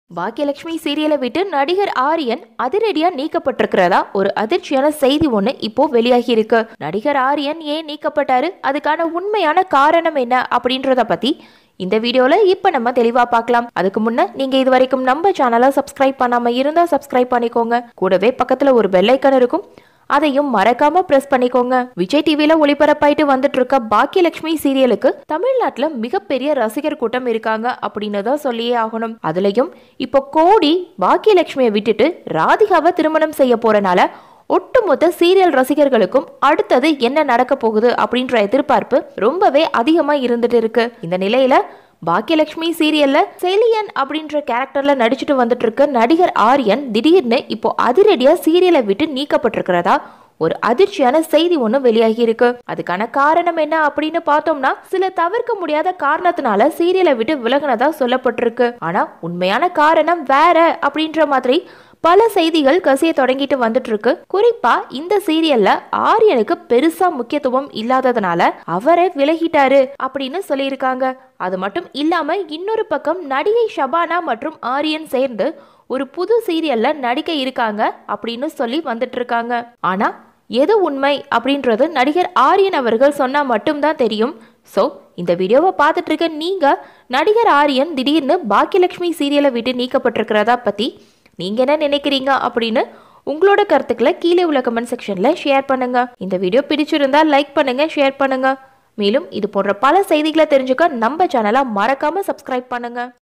பாக்கியலட்சுமி சீரியலை விட்டு நடிகர் ஆரியன் அதிரடியா நீக்கப்பட்டிருக்கிறதா ஒரு அதிர்ச்சியான செய்தி ஒண்ணு இப்போ வெளியாகி இருக்கு. நடிகர் ஆரியன் ஏன் நீக்கப்பட்டாரு, அதுக்கான உண்மையான காரணம் என்ன அப்படின்றத பத்தி இந்த வீடியோல இப்ப நம்ம தெளிவா பார்க்கலாம். அதுக்கு முன்ன நீங்க இது வரைக்கும் நம்ம சேனலை சப்ஸ்கிரைப் பண்ணாம இருந்தா சப்ஸ்கிரைப் பண்ணிக்கோங்க. கூடவே பக்கத்துல ஒரு பெல் ஐக்கான் இருக்கும், அதையும் மறக்காம பிரஸ் பண்ணிக்கோங்க. விஜய் டிவில ஒளிபரப்பாயிட்டு வந்துட்டு இருக்க பாக்கியலட்சுமி சீரியலுக்கு தமிழ்நாட்டுல மிகப்பெரிய ரசிகர் கூட்டம் இருக்காங்க அப்படின்னு தான் சொல்லியே ஆகணும். அதுலயும் இப்போ கோடி பாக்கியலட்சுமியை விட்டுட்டு ராதிகாவை திருமணம் செய்ய போறனால ஒட்டுமொத்த சீரியல் ரசிகர்களுக்கும் அடுத்தது என்ன நடக்க போகுது அப்படின்ற எதிர்பார்ப்பு ரொம்பவே அதிகமா இருந்துட்டு இருக்கு. இந்த நிலையில பாக்கியலட்சுமி சீரியல்ல செலியன் அப்படின்ற கேரக்டர்ல நடிச்சுட்டு வந்துட்டு இருக்க நடிகர் ஆரியன் திடீர்னு இப்போ அதிரடியா சீரியலை விட்டு நீக்கப்பட்டிருக்கிறதா ஒரு அதிர்ச்சியான செய்தி ஒண்ணு வெளியாகி இருக்கு. அதுக்கான காரணம் என்ன அப்படின்னு பார்த்தோம்னா, சில தவிர்க்க முடியாத காரணத்தினால சீரியலை விட்டு விலகினதா சொல்லப்பட்டிருக்கு. ஆனா உண்மையான காரணம் வேற அப்படின்ற மாதிரி பல செய்திகள் கசிய தொடங்கிட்டு வந்துட்டு இருக்கு. குறிப்பா இந்த சீரியல்ல ஆரியனுக்கு பெருசா முக்கியத்துவம் இல்லாததுனால அவரே விலகிட்டாரு அப்படின்னு சொல்லியிருக்காங்க. அது மட்டும் இல்லாம இன்னொரு பக்கம் நடிகை ஷபானா மற்றும் ஆரியன் சேர்ந்து ஒரு புது சீரியல்ல நடிக்க இருக்காங்க அப்படின்னு சொல்லி வந்துட்டு இருக்காங்க. ஆனா எது உண்மை அப்படின்றது நடிகர் ஆரியன் அவர்கள் சொன்னா மட்டும்தான் தெரியும். சோ இந்த வீடியோவை பார்த்துட்டு இருக்க நீங்க நடிகர் ஆரியன் திடீர்னு பாக்கியலட்சுமி சீரியலை விட்டு நீக்கப்பட்டிருக்கிறதா பத்தி நீங்க என்ன நினைக்கிறீங்க அப்படின்னு உங்களோட கருத்துக்களை கீழே உள்ள கமெண்ட் செக்ஷன்ல ஷேர் பண்ணுங்க. இந்த வீடியோ பிடிச்சிருந்தா லைக் பண்ணுங்க, ஷேர் பண்ணுங்க. மேலும் இது போன்ற பல செய்திகளை தெரிஞ்சுக்க நம்ம சேனலை மறக்காம சப்ஸ்கிரைப் பண்ணுங்க.